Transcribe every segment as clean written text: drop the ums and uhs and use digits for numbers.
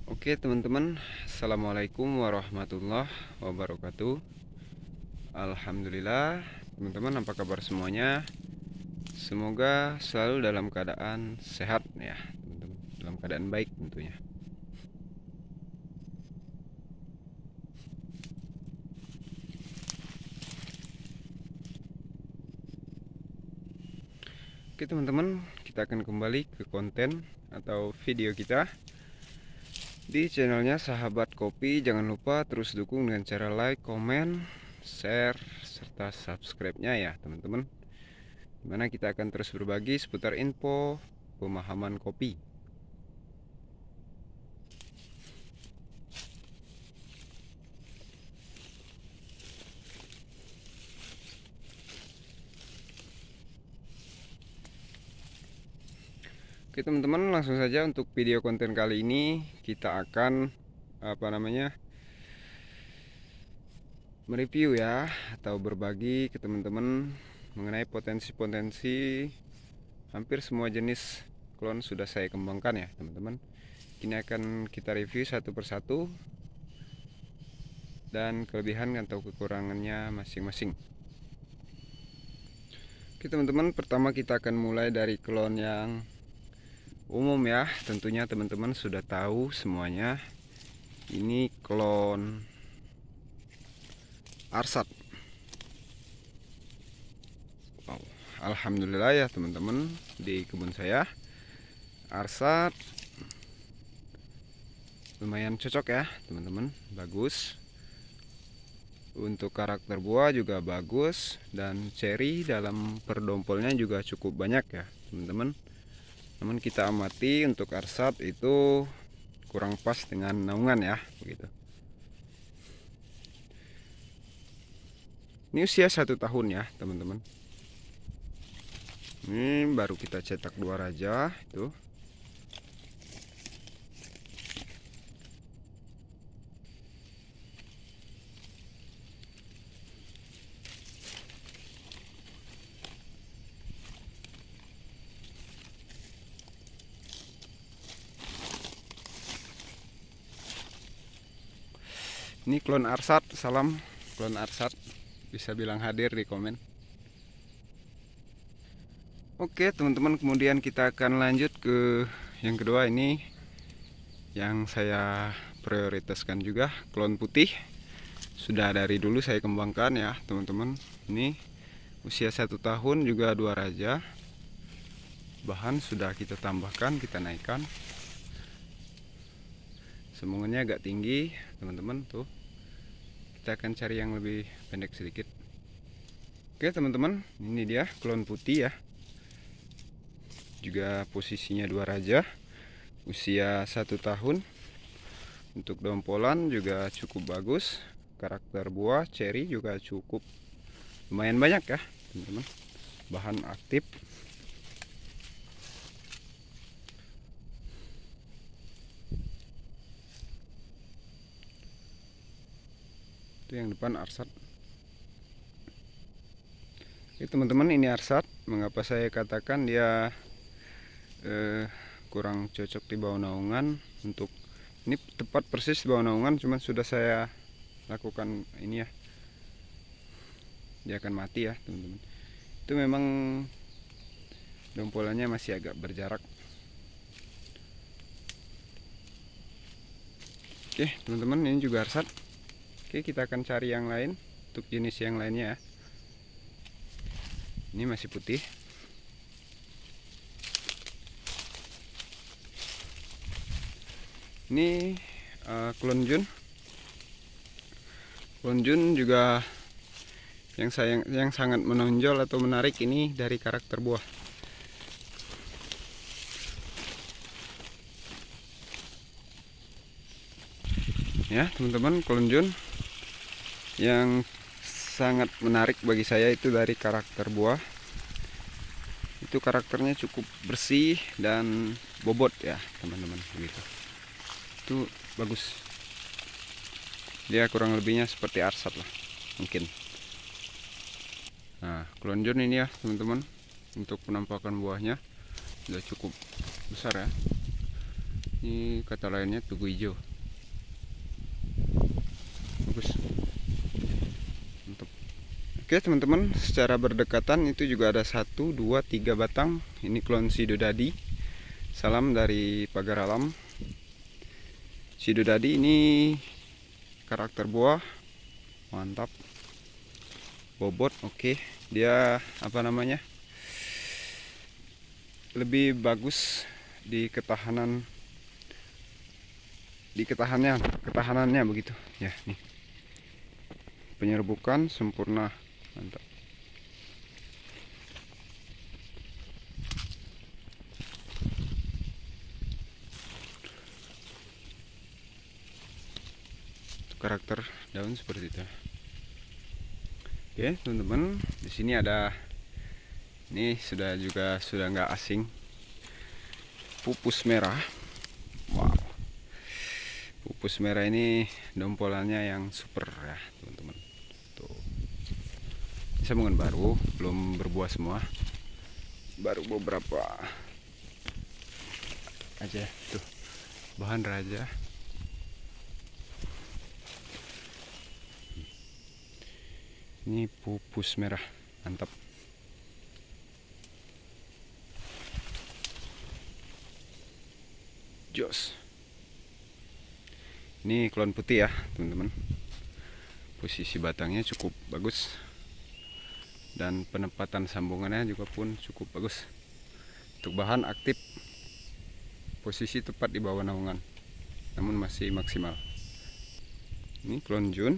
Oke teman-teman, Assalamualaikum warahmatullahi wabarakatuh. Alhamdulillah, teman-teman, apa kabar semuanya? Semoga selalu dalam keadaan sehat ya, teman-teman. Dalam keadaan baik tentunya. Oke teman-teman, kita akan kembali ke konten atau video kita di channelnya Sahabat Kopi. Jangan lupa terus dukung dengan cara like, komen, share, serta subscribe-nya ya teman-teman, dimana kita akan terus berbagi seputar info pemahaman kopi. Oke teman-teman, langsung saja untuk video konten kali ini kita akan mereview ya, atau berbagi ke teman-teman mengenai potensi-potensi hampir semua jenis klon sudah saya kembangkan ya teman-teman. Ini akan kita review satu persatu dan kelebihan atau kekurangannya masing-masing. Oke teman-teman, pertama kita akan mulai dari klon yang umum ya. Tentunya teman-teman sudah tahu semuanya, ini klon Arsat. Wow, alhamdulillah ya teman-teman, di kebun saya Arsat lumayan cocok ya teman-teman, bagus. Untuk karakter buah juga bagus, dan ceri dalam perdompolnya juga cukup banyak ya teman-teman. Namun kita amati untuk Arsat itu kurang pas dengan naungan ya, begitu. Ini usia 1 tahun ya teman-teman. Ini baru kita cetak 2 raja itu. Ini klon Arsat, salam klon Arsat, bisa bilang hadir di komen. Oke teman-teman, kemudian kita akan lanjut ke yang kedua. Ini yang saya prioritaskan juga, klon putih. Sudah dari dulu saya kembangkan ya teman-teman. Ini usia 1 tahun juga 2 raja. Bahan sudah kita tambahkan, kita naikkan. Semungunnya agak tinggi teman-teman tuh. Kita akan cari yang lebih pendek sedikit. Oke teman-teman, ini dia klon putih ya. Juga posisinya 2 raja, usia 1 tahun. Untuk dompolan juga cukup bagus. Karakter buah ceri juga cukup lumayan banyak ya teman-teman. Bahan aktif. Itu yang depan Arsat. Oke teman-teman, ini Arsat. Mengapa saya katakan dia kurang cocok di bawah naungan? Untuk ini tepat persis di bawah naungan, cuman sudah saya lakukan ini ya, dia akan mati ya teman-teman. Itu memang dompolannya masih agak berjarak. Oke teman-teman, ini juga Arsat. Oke, kita akan cari yang lain untuk jenis yang lainnya ya. Ini masih putih. Ini klon Jun. Klon Jun juga yang sangat menonjol atau menarik ini dari karakter buah. Ya teman-teman, klon Jun yang sangat menarik bagi saya itu dari karakter buah. Itu karakternya cukup bersih dan bobot ya teman-teman, begitu. Itu bagus. Dia kurang lebihnya seperti Arsat lah mungkin. Nah, klon Jun ini ya teman-teman, untuk penampakan buahnya sudah cukup besar ya. Ini kata lainnya tugu hijau. Bagus. Mantap. Oke teman-teman, secara berdekatan itu juga ada 1, 2, 3 batang. Ini klon Sidodadi. Salam dari Pagar Alam. Sidodadi ini karakter buah mantap, bobot oke. Dia apa namanya, lebih bagus di ketahanannya begitu ya. Nih, penyerbukan sempurna, mantap. Karakter daun seperti itu. Oke teman-teman, di sini ada, ini sudah nggak asing, pupus merah. Wow, pupus merah ini dompolannya yang super ya teman-teman. Tuh, ini sambungan baru, belum berbuah semua, baru beberapa aja. Tuh, bahan raja. Ini pupus merah, mantap. Jos. Ini klon putih ya teman-teman. Posisi batangnya cukup bagus dan penempatan sambungannya juga pun cukup bagus. Untuk bahan aktif, posisi tepat di bawah naungan, namun masih maksimal. Ini klon Jun.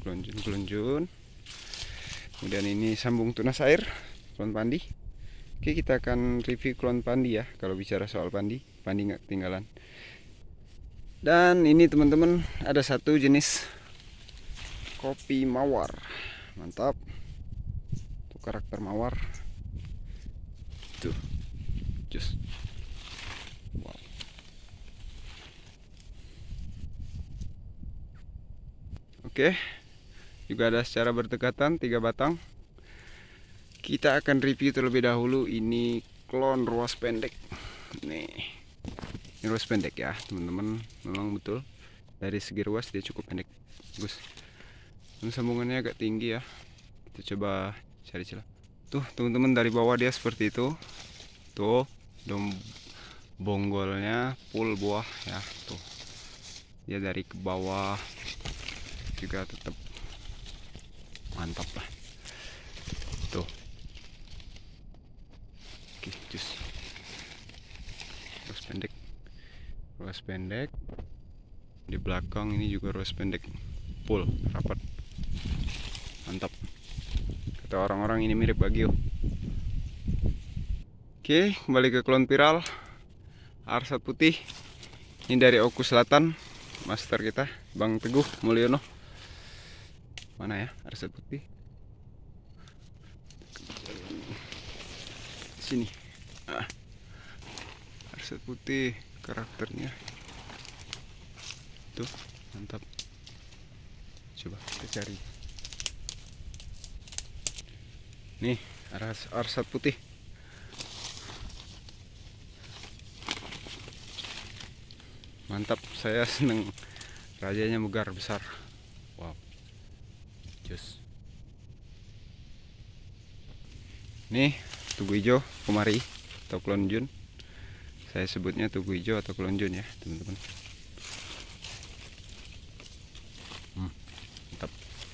Kemudian ini sambung tunas air, klon Pandi. Oke, kita akan review klon Pandi ya. Kalau bicara soal Pandi nggak ketinggalan. Dan ini teman-teman, ada satu jenis kopi mawar, mantap. Tuh karakter mawar, tuh, just wow. Oke, juga ada secara berdekatan 3 batang. Kita akan review terlebih dahulu ini klon ruas pendek. Nih, ini ruas pendek ya teman-teman, memang betul dari segi ruas dia cukup pendek, bagus. Dan sambungannya agak tinggi ya. Kita coba cari celah. Tuh teman-teman, dari bawah dia seperti itu. Tuh, bonggolnya full buah ya. Tuh, dia dari ke bawah juga tetap mantap lah. Tuh, oke, jus ruas pendek di belakang. Ini juga ruas pendek full rapat, mantap. Kata orang-orang ini mirip Bagio. Oke, kembali ke klon viral Arsat Putih. Ini dari Oku Selatan, master kita Bang Teguh Mulyono. Mana ya Arsat Putih? Sini. Arsat Putih karakternya. Tuh, mantap. Coba kita cari. Nih, Arsat Putih. Mantap, saya seneng. Rajanya megar besar. Wow. Jos. Nih, tugu hijau Kumari atau klon Jun. Saya sebutnya tugu hijau atau klon Jun ya, teman-teman. Mantap.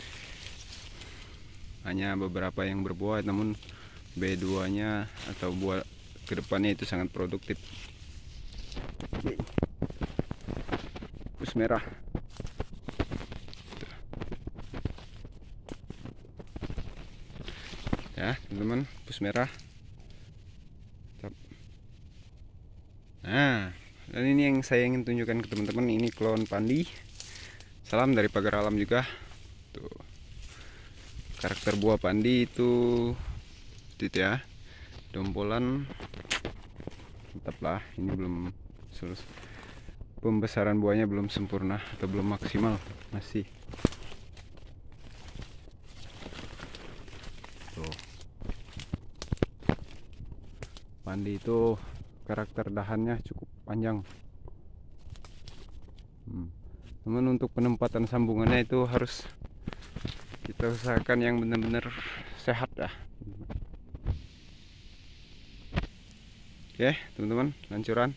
Hanya beberapa yang berbuah, namun B2-nya atau buah kedepannya itu sangat produktif. Pupus merah. Ya teman-teman, pupus merah. Nah, dan ini yang saya ingin tunjukkan ke teman-teman, ini klon Pandi. Salam dari Pagar Alam juga. Tuh, karakter buah Pandi itu ya, dompolan mantap lah. Ini belum selesai, pembesaran buahnya belum sempurna atau belum maksimal, masih. Tuh, Pandi itu karakter dahannya cukup panjang, Namun untuk penempatan sambungannya itu harus kita usahakan yang benar-benar sehat ya. Oke teman-teman, lancuran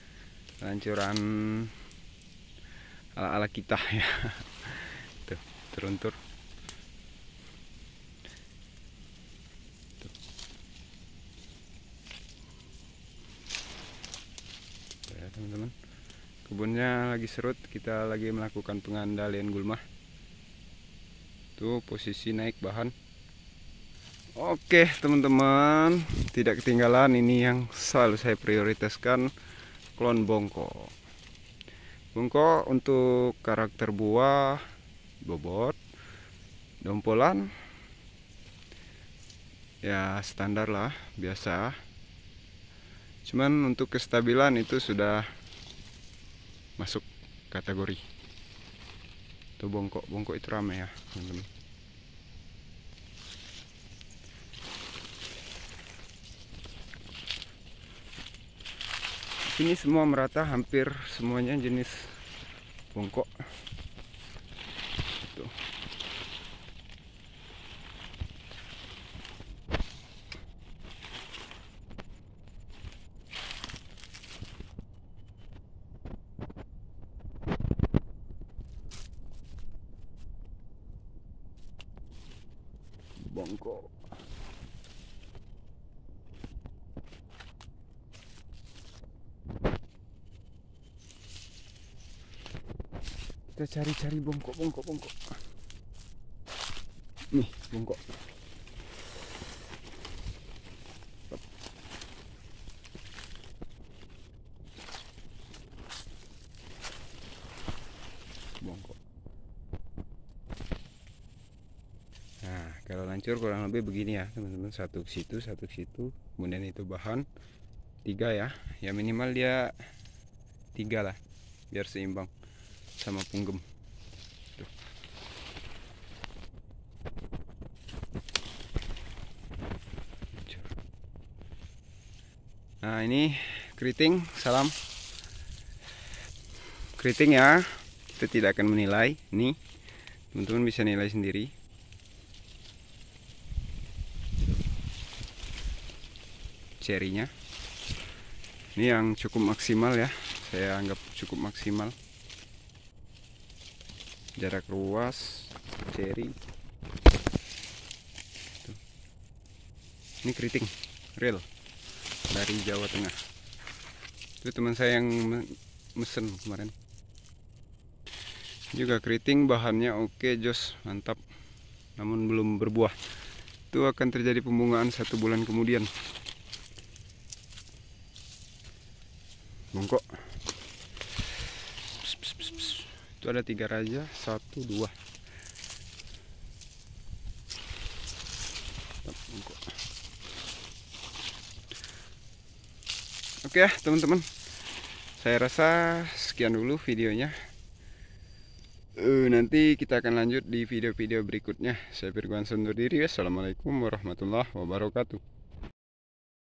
ala-ala kita ya. Tuh, teruntur. Ya teman-teman, kebunnya lagi serut, kita lagi melakukan pengandalian gulma. Tuh posisi naik bahan. Oke teman-teman, tidak ketinggalan ini yang selalu saya prioritaskan, klon bongko. Bongko untuk karakter buah, bobot, dompolan ya standar lah, biasa. Cuman untuk kestabilan itu sudah masuk kategori. Tuh bongko itu rame ya teman-teman. Ini semua merata, hampir semuanya jenis bongko. Tuh. Bongko. Kita cari-cari bongko. Nih, bongko. Bongko. Nah, kalau lancur kurang lebih begini ya, teman-teman. Satu ke situ, kemudian itu bahan 3 ya. Ya minimal dia 3 lah, biar seimbang sama punggem. Tuh. Nah ini keriting, salam keriting ya. Kita tidak akan menilai, nih teman-teman bisa nilai sendiri. Cerinya ini yang cukup maksimal ya, saya anggap cukup maksimal. Jarak luas, ceri. Tuh. Ini keriting real dari Jawa Tengah. Itu teman saya yang mesen kemarin. Juga keriting, bahannya oke, jos, mantap. Namun belum berbuah. Itu akan terjadi pembungaan 1 bulan kemudian. Bongko. Itu ada 3 raja, 1, 2. Oke ya teman-teman, saya rasa sekian dulu videonya. Nanti kita akan lanjut di video-video berikutnya. Saya Firguan undur diri. Assalamualaikum warahmatullahi wabarakatuh.